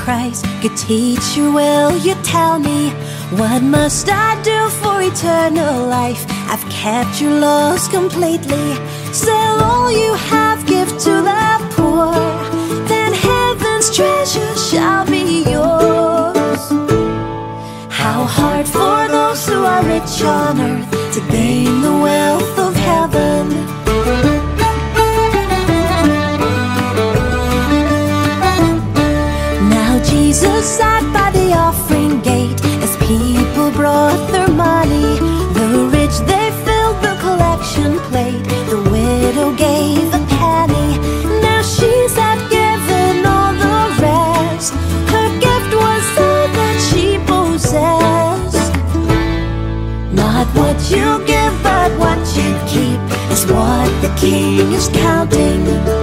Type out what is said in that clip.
Christ, good teacher, will you tell me, what must I do for eternal life? I've kept your laws completely. Sell all you have, give to the poor, then heaven's treasure shall be yours. How hard for those who are rich on earth to gain the wealth of heaven. Now Jesus sat by the offering gate as people brought their money. The rich, they filled the collection plate, the widow gave a penny. Now she's had given all the rest, her gift was all that she possessed. Not what you give, but what you keep is what the King is counting.